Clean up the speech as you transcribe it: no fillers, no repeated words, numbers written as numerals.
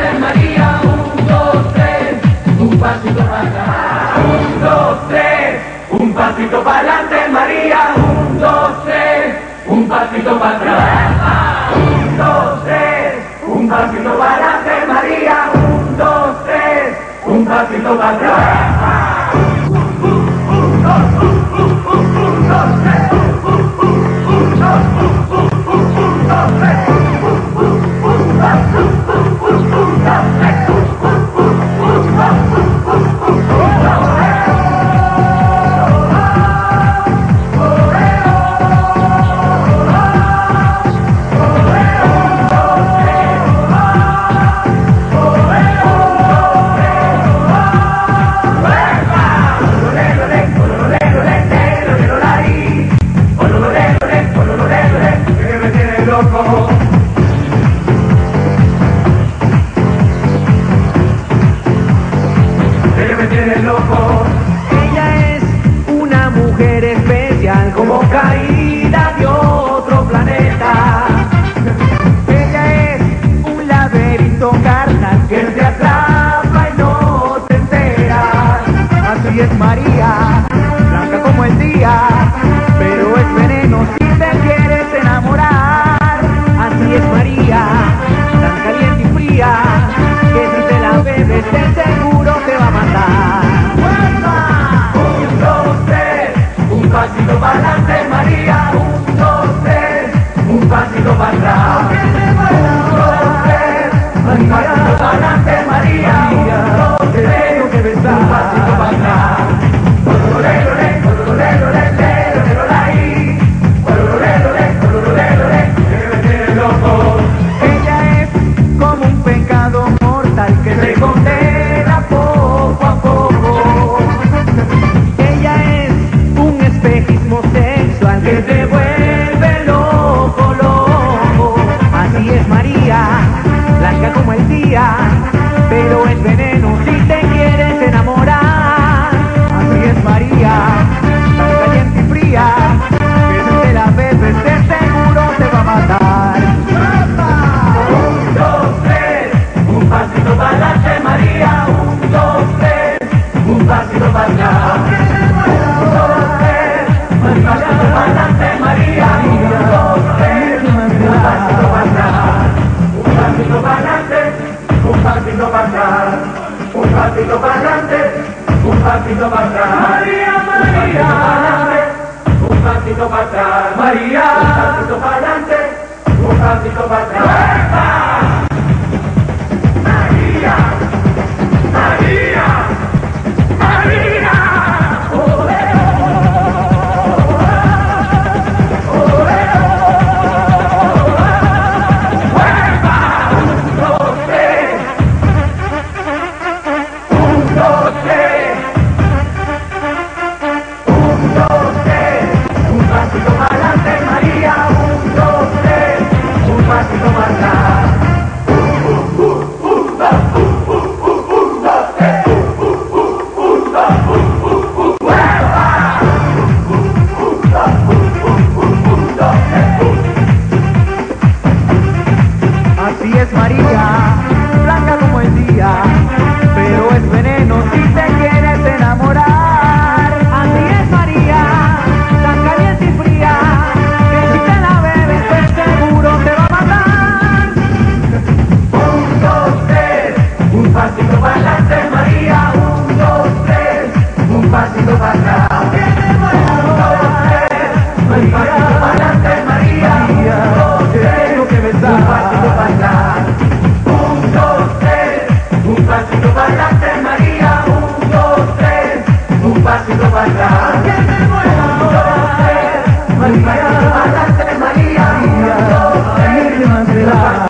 adelante, María, 1, 2, 3, un pasito para atrás. 1, 2, 3, un pasito para adelante, María, 1, 2, 3, un pasito para atrás. 1, 2, 3, un pasito para adelante, María, 1, 2, 3, un pasito para atrás. 1, 2, 3. Ella es una mujer especial, como caída de otro planeta. Ella es un laberinto carnal que te atrapa y no te enteras. Así es María, blanca como el día, pero es veneno si te quieres enamorar. Así es María, tan caliente y fría, que si te la bebes de seguro te va a matar. 1, 2, 3, un pasito para adelante, María, 1, 2, 3, un pasito para atrás. 1, 2, 3, un pasito para adelante, María, 1, 2, 3, un pasito para atrás. Ella es como un pecado mortal que se condena poco a poco. Ella es un espejismo sexual que te vuelve loco, loco. Así es María, blanca como el día, pero es veneno si te quieres enamorar. Así es María, tan caliente y fría, que si te la bebes de seguro te va a matar. 1, 2, 3, un pasito para adelante, María, 1, 2, 3, un pasito para atrás. 1, 2, 3, un pasito para adelante, María, 1, 2, 3, un pasito para atrás. Un pasito para adelante, un pasito para atrás. Un pasito para adelante, un pasito para atrás. María, María, un pasito para atrás. María, un pasito para adelante, un pasito para atrás. María, María, María. Un pasito para adelante, María, 1, 2, 3, un pasito para atrás. 1, 2, 3, 1, 2, 3. Así es María, blanca como el día, pero es veneno si te quieres enamorar. Así es María, tan caliente y fría, que si te la bebes de seguro te va a matar. 1, 2, 3, un pasito para adelante, María, 1, 2, 3, un pasito para atrás. 1, 2, 3, un pasito para adelante, María, 1, 2, 3, un pasito para atrás. 1, 2, 3, un pasito para adelante, María, 1, 2, 3, un pasito para atrás. 1, 2, 3, un pasito para adelante, María, 1, 2, 3, un pasito para atrás.